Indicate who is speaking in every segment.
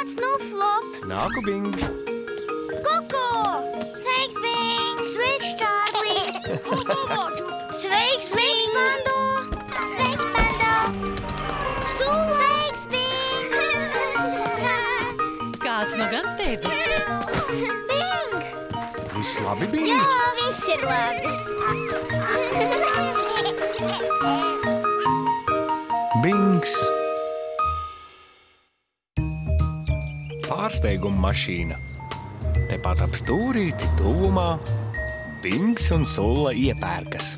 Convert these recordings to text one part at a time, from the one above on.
Speaker 1: Nāc nu, Flop!
Speaker 2: Nāku, Bing!
Speaker 1: Koko! Sveiks, Bing! Sveiks, Čārlī! Sveiks, Pando! Sveiks, Pando! Sula! Sveiks, Bing!
Speaker 3: Kāds nu gan steidzas?
Speaker 1: Bing!
Speaker 2: Viss labi, Bing?
Speaker 1: Jā, viss ir labi!
Speaker 2: Bings! Pārsteiguma mašīna. Tepat ap stūrīti tuvumā Bings un Sulla iepērkas.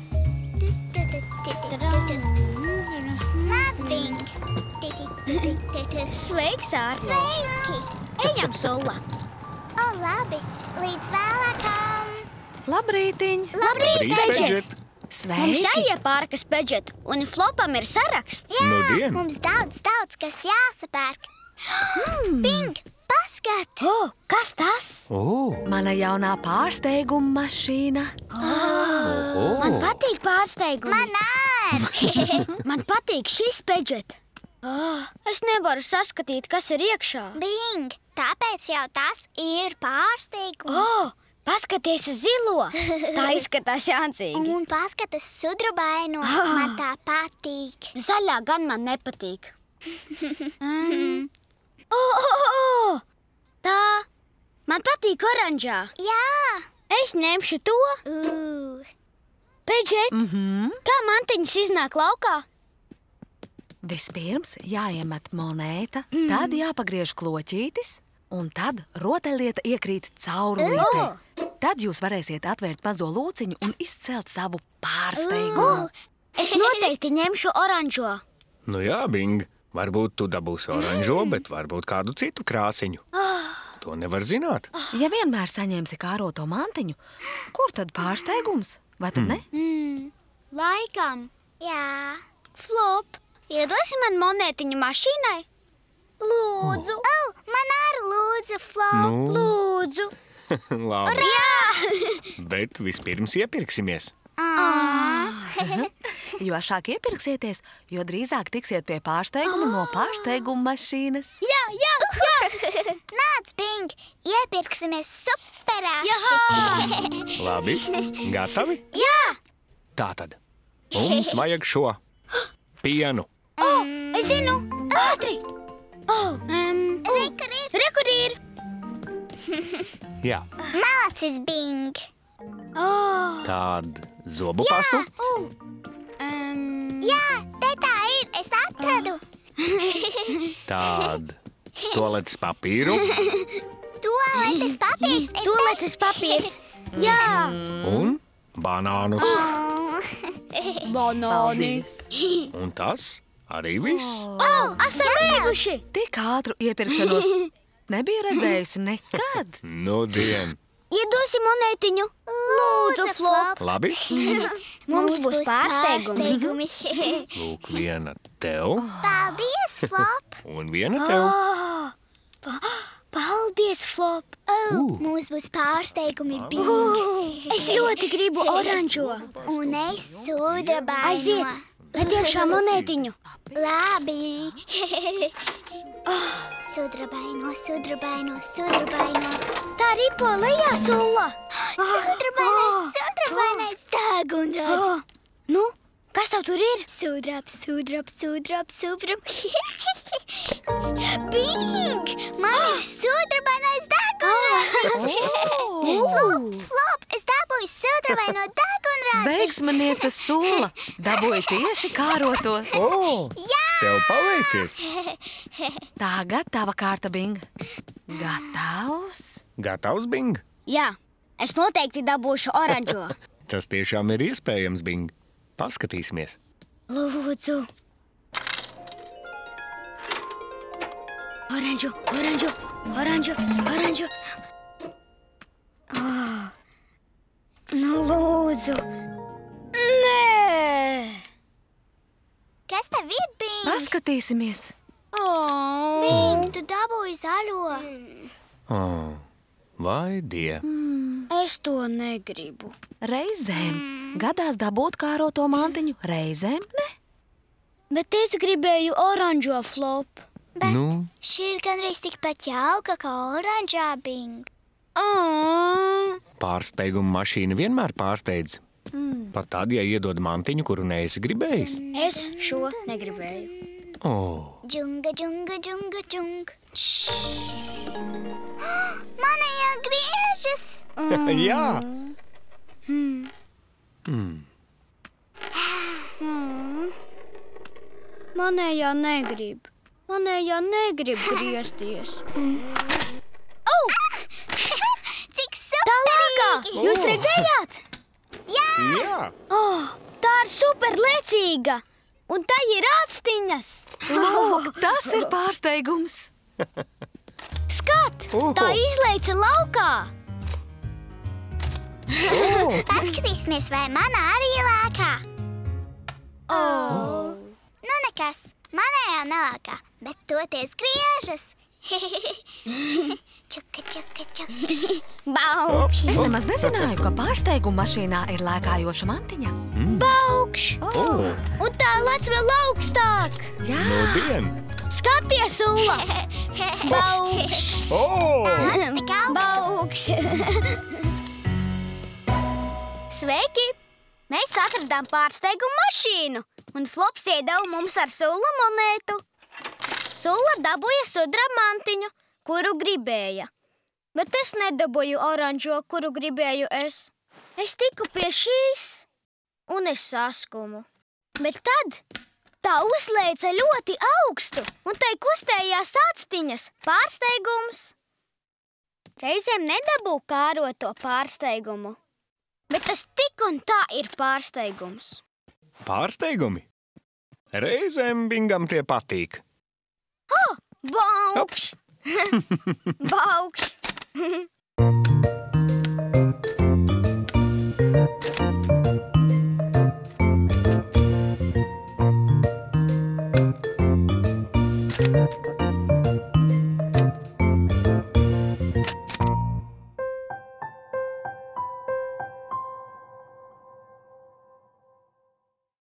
Speaker 1: Nāc, Bing! Sveiks, Ārli! Sveiki! Ejam, Sulla! O, labi! Līdz vēlākam!
Speaker 3: Labrītiņ!
Speaker 1: Labrīt, Bedžet! Mums
Speaker 3: Sveiki!
Speaker 1: jāiepārkas, Bedžet, un Flopam ir saraksts. Jā,
Speaker 2: Nudien!
Speaker 1: mums daudz, kas jāsapērk. Bing, paskat! O, kas tas?
Speaker 3: Mana jaunā pārsteiguma mašīna.
Speaker 1: Man patīk pārsteigumi. Man arī! Man patīk šis, Bedžet. Es nevaru saskatīt, kas ir iekšā. Bing, tāpēc jau tas ir pārsteigums. Paskaties uz zilo. Tā izskatās jāncīgi. Un paskat uz sudrabaino. Man tā patīk. Zaļā gan man nepatīk. Tā. Man patīk oranžā. Jā. Es ņemšu to. Bedžet, kā mantiņas iznāk laukā?
Speaker 3: Vispirms jāiemet monēta, tad jāpagriež kloķītis, un tad rotaļlieta iekrīt caurulītē. Tad jūs varēsiet atvērt mazo lūciņu un izcelt savu pārsteigumu.
Speaker 1: Es noteikti ņemšu oranžo.
Speaker 2: Nu jā, Bing, varbūt tu dabūsi oranžo, bet varbūt kādu citu krāsiņu. To nevar zināt.
Speaker 3: Ja vienmēr saņemsi kāroto mantiņu, kur tad pārsteigums? Vai tad ne?
Speaker 1: Laikam. Jā. Flop, iedosi man monētiņu mašīnai? Lūdzu. Man arī lūdzu, Flop.
Speaker 2: Nu?
Speaker 1: Lūdzu.
Speaker 2: Labi,
Speaker 1: Jā.
Speaker 2: bet vispirms iepirksimies.
Speaker 3: Jo ātrāk iepirksieties, jo drīzāk tiksiet pie pārsteiguma no pārsteiguma mašīnas.
Speaker 1: Jā. Nāc, Bing, iepirksimies superāši.
Speaker 2: Labi, gatavi?
Speaker 1: Jā.
Speaker 2: Tātad, mums vajag šo pienu.
Speaker 1: Es zinu. Ātri. Rekur ir.
Speaker 2: Jā,
Speaker 1: Malacis, Bing.
Speaker 2: tad zobu pastu.
Speaker 1: Jā, te tā ir. Es atradu.
Speaker 2: Tad toaletes papīru
Speaker 1: Tualetes papīrs. Tualetes papīrs. Jā.
Speaker 2: un banānus.
Speaker 3: Paldies!
Speaker 2: Un tas arī viss.
Speaker 1: Esam beiguši.
Speaker 3: Tik ātru iepirkšanos nebiju redzējusi nekad.
Speaker 2: Nudien.
Speaker 1: Iedosi monētiņu. Lūdzu, Flop.
Speaker 2: Labi,
Speaker 1: Mums būs pārsteigumi.
Speaker 2: lūk, viena tev
Speaker 1: Paldies, Flop.
Speaker 2: un viena tev.
Speaker 1: Paldies, Flop. Mums būs pārsteigumi, Bing. Es ļoti gribu oranžo. Un es sudrabaino. Aiziet, bet iekšā monētiņu. Labi. Sudrabaino. Tā ripo lejā, Sulla. Sudrabainais dāgunrads. Nu, kas tev tur ir? Sudrabs. Bing! Man ir sudrabainais dāgunrads. Flop, es dabūju sudrabaino dāgunrads.
Speaker 3: Veiksmaniece Sulla dabūja tieši kāroto.
Speaker 2: Tev paveicies.
Speaker 3: Tagad tava kārta, Bing. Gatavs?
Speaker 2: Gatavs, Bing?
Speaker 1: Jā, es noteikti dabūšu oranžo.
Speaker 2: Tas tiešām ir iespējams, Bing. Paskatīsimies.
Speaker 1: Lūdzu. Oranžu. Nu, lūdzu. Nē! Kas tev ir, Bing?
Speaker 3: Paskatīsimies.
Speaker 1: Bing, tu dabūji zaļo.
Speaker 2: Vai die?
Speaker 1: Es to negribu.
Speaker 3: Reizēm gadās dabūt kāroto mantiņu, reizēm ne.
Speaker 1: Bet es gribēju oranžo, Flop. Bet
Speaker 2: Nu?
Speaker 1: šī ir gandrīz tikpat jauka kā oranžā, Bing.
Speaker 2: Pārsteiguma mašīna vienmēr pārsteidz. Pat tad, ja iedod mantiņu, kuru neesi gribējis.
Speaker 1: Es šo negribēju. Džunga, džunga, džunga, džunga. Manējā griežas.
Speaker 2: Jā.
Speaker 1: Manējā negrib. Manējā negrib griezties. Cik superīgi! Jūs redzējāt?
Speaker 2: Jā.
Speaker 1: Tā ir superlecīga! Un tā ir āctiņas!
Speaker 3: Lūk, tas ir pārsteigums!
Speaker 1: Skat! Tā izleica laukā! Paskatīsimies, vai manā arī lēkā. Nu nekas, manējā nelēkā, bet toties griežas. Čuka, čuka, čuks. Baukš!
Speaker 3: Es nemaz nezināju, ka pārsteiguma mašīnā ir lēkājoša mantiņa.
Speaker 1: Baukš! Un tā lec vēl augstāk!
Speaker 3: Jā!
Speaker 2: Nudien!
Speaker 1: Skaties, Ulla! Baukš! Baukš! Sveiki! Mēs atradām pārsteigumu mašīnu, un Flops iedeva mums ar Sula monētu. Sula dabūja sudra mantiņu, kuru gribēja. Bet es nedabūju oranžo, kuru gribēju es. Es tiku pie šīs, un es saskumu. Bet tad tā uzlēca ļoti augstu, un tai kustējās āctiņas. Pārsteigums. Reizēm nedabū kāroto pārsteigumu. Bet tas tik un tā ir pārsteigums.
Speaker 2: Pārsteigumi? Reizēm Bingam tie patīk.
Speaker 1: Baukš! Baukš!